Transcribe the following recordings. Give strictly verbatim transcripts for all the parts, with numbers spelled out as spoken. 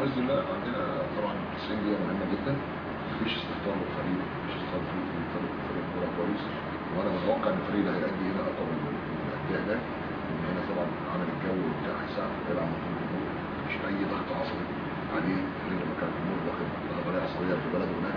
باذن الله عندنا طبعا تسعين دقيقه مهمه جدا، مفيش استهتار للفريق، مفيش استهتار في فريق فريق كوره كويس، وانا متوقع ان الفريق ده هيأدي هنا اقوى من الانديه هناك، لان هنا طبعا عامل الجو بتاع هيساعد بيلعب مع الجمهور، مش اي ضغط عصبي عليه غير لما كان الجمهور واخد طريقه عصبيه في بلده هناك.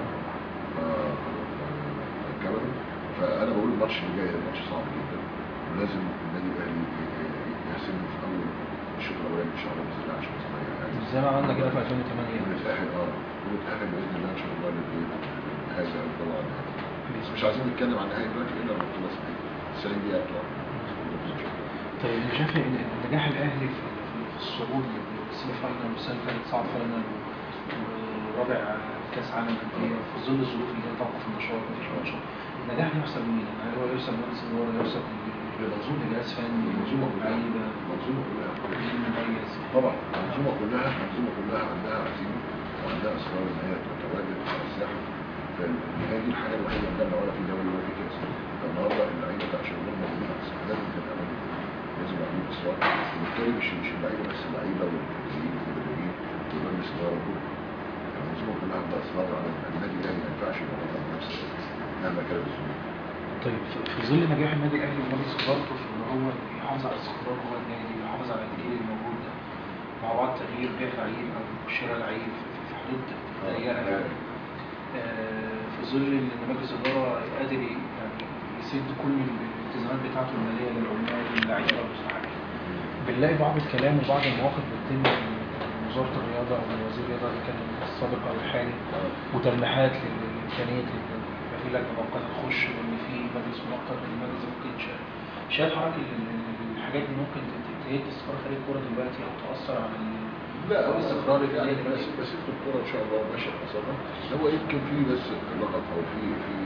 كاميرون. فانا بقول الماتش اللي جاي ماتش صعب جدا، ولازم النادي الاهلي يحسم في اول الشوط الاولاني ان شاء الله باذن الله عشان نستمر يعني زي ما عملنا كده في ألفين وثمانية ونتاهل اه ونتاهل باذن الله ان شاء الله لهذا الدوري النهائي. بس مش عايزين نتكلم عن النهائي دلوقتي الا لما نخلص تسعين دقيقه بتوع. طيب انت شايف ان نجاح الاهلي في الصعود للسيمي فاينال والسنه اللي فاتت صعد فاينال ورابع كاس عالم للانديه في ظل الظروف اللي هي توقف النشاط مفيش ماتشات، النجاح يحسب لمين؟ يعني هو يحسب لمجلس الاداره، يحسب للمنظومه لجهاز فني، المنظومه لعيبه، المنظومه كلها مميز طبعا، المنظومه كلها المنظومه كلها عندها عزيمه وعندها اصرار ان هي تتواجد على الساحه. فهذه الحاجه الوحيده اللي عندنا ولا في دوري ولا في كاس. النهارده اللعيبه بتاع شغلهم موجوده على الساحه، لازم تبقى موجوده، لازم يبقى عندهم اصرار، وبالتالي مش مش اللعيبه بس، اللعيبه والمدربين والمدربين ومجلس الاداره كله. المنظومه كلها عندها اصرار على النادي الاهلي، ما ينفعش يبقى بطل بنفسه مهما كانت الظروف. طيب في ظل نجاح النادي الاهلي ومجلس ادارته في ان هو يحافظ على الاستقرار جوه النادي ويحافظ على الجيل الموجود ده مع بعض تغيير بيع لعيب او شراء لعيب في حدود ضيقه يعني آه في ظل ان مجلس الاداره قادر يعني يسد كل الالتزامات بتاعته الماليه للعمال واللعيبه والمستحقين، بنلاقي بعض الكلام وبعض المواقف بتتم من وزاره الرياضه او من وزير الرياضه اللي كان السابق او الحالي وتلميحات لامكانيه في لجنه مؤقته تخش وان في مجلس مؤقت والمجلس ممكن يتشال. شايف حضرتك الحاجات دي ممكن تهد استقرار فريق الكوره دلوقتي او تاثر على لا الاستقرار يعني الفني بس بس الكوره ان شاء الله ماشيه بصراحه. هو يمكن في بس لغط او في في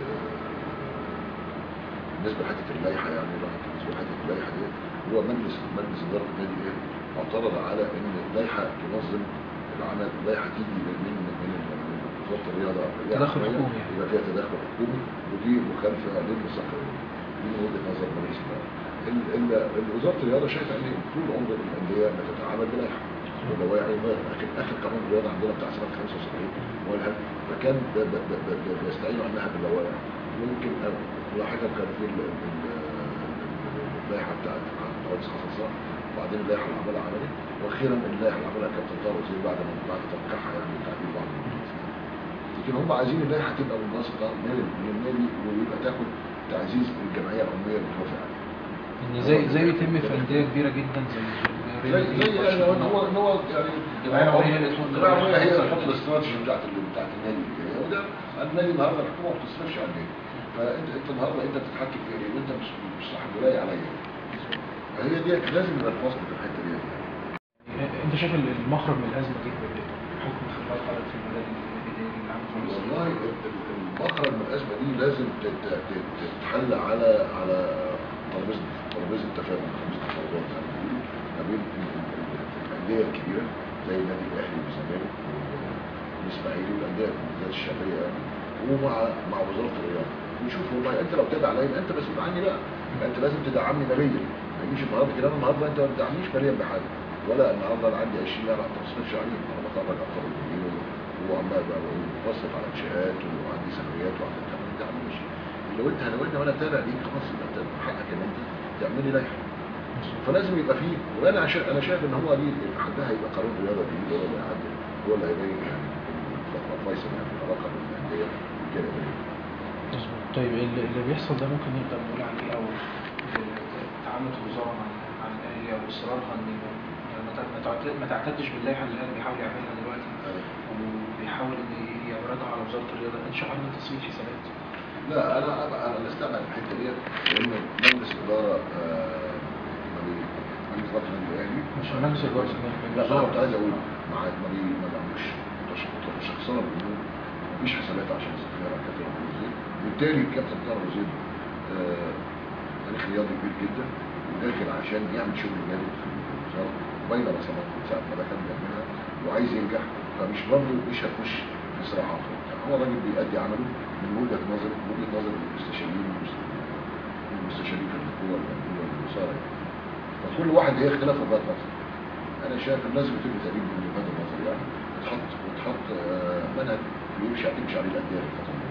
بالنسبه لحته اللائحه، يعني لغط بالنسبه لحته اللائحه دي، هو مجلس مجلس اداره النادي الاهلي اعترض على ان اللائحه تنظم العمل، اللائحه تيجي من من من وزاره الرياضه تدخل حكومي يبقى فيها تدخل حكومي، ودي مخالفه للميثاق دي من وجهه نظر مجلس الاداره. وزاره الرياضه شايفه ان طول عمر الانديه ما تتعامل بلائحه واللوائح، لكن اخر قانون الرياضه عندنا بتاع سنه خمسة وسبعين مولها، فكان بيستعينوا عنها باللوائح. ممكن لاحقا كان في اللائحه بتاعت مهندس حسن صالح، وبعدين اللائحه اللي عملها عملي، واخيرا اللائحه اللي عملها كابتن طارق وزير بعد ما بعد توقيعها يعني تعديل بعض المهندسين. لكن هم عايزين اللائحه تبقى منبسطه من النادي ويبقى تاخد تعزيز الجمعيه العموميه اللي بتوافق عليها. ان زي زي يتم في انديه كبيره جدا زي زي زي يعني هو ان هو يعني الجمعيه العموميه اللي تحط الجمعيه العموميه هي اللي تحط الاستراتيجي بتاعت بتاعت النادي، وده النادي النهارده الحكومه ما بتصرفش على النادي، فانت انت النهارده انت بتتحكم في ايه؟ وانت مش مش صاحب ولايه عليا. فهي دي لازم يبقى الفصل في الحته دي. يعني انت شايف المخرج من الازمه دي بحكم خبرات حضرتك في المجال الاداري اللي عامل والله المخرج من الازمه دي لازم تتحل على على ترابيزه ترابيزه تفاهم، ترابيزه تفاوضات زي ما بيقولوا ما بين الانديه الكبيره زي النادي الاهلي والزمالك والاسماعيلي والانديه بالذات الشعبيه يعني، ومع مع وزاره الرياضه، ونشوف والله انت لو بتدعي عليا يبقى انت مسؤول عني بقى، يبقى انت لازم تدعمني ماليا. ما يجيش النهارده كده النهارده انت ما بتدعمنيش ماليا بحاجه، ولا النهارده انا عندي عشرين لا ما تصرفش عليهم، انا بخرج اطفال المدير وعمال بوصف على انشاءات وعندي سفريات وعندي ما بتدعمنيش. لو انت لو انت وانا تابع ليك خلاص يبقى انت حقك ان انت تعمل لي لائحه. فلازم يبقى فيه، وانا عشان انا شايف ان هو دي حدها هيبقى قانون رياضه جديد هو اللي هيعدل، هو اللي هيبين يعني فيصل يعني العلاقه بين الانديه والجانبيه. طيب اللي بيحصل ده ممكن نقدر نقول عليه او تعامل الوزاره مع مع الاهلي او اصرارها ان ما تعتدش باللائحه اللي الاهلي بيحاول يعملها دلوقتي وبيحاول ان يعرضها على وزاره الرياضه ان شاء الله تصفيه حسابات. لا انا انا استبعد الحته ديت، لان مجلس الاداره مجلس اداره النادي الاهلي مش مجلس اداره لا انا كنت عايز اقول ما ما بيعملوش شخصنه بالامور، مفيش حسابات عشان يستثمر على كابتن طارق وزير، وبالتالي الكابتن طارق وزير تاريخ رياضي كبير جدا وداخل عشان يعمل شغل جامد في الوزاره وبين بصمات من ساعه ما ده كان بيعملها وعايز ينجح، فمش برضه مش هتخش في صراعات. هو راجل بيأدي عمله من وجهه نظر من وجهه نظر المستشارين المستشارين في القوه الموجوده والوزاره، فكل واحد هي اختلاف وجهات نظر. انا شايف الناس بتبقى تقريبا من وجهات النظر يعني منهج بيمشي هتمشي عليه الانديه الفتره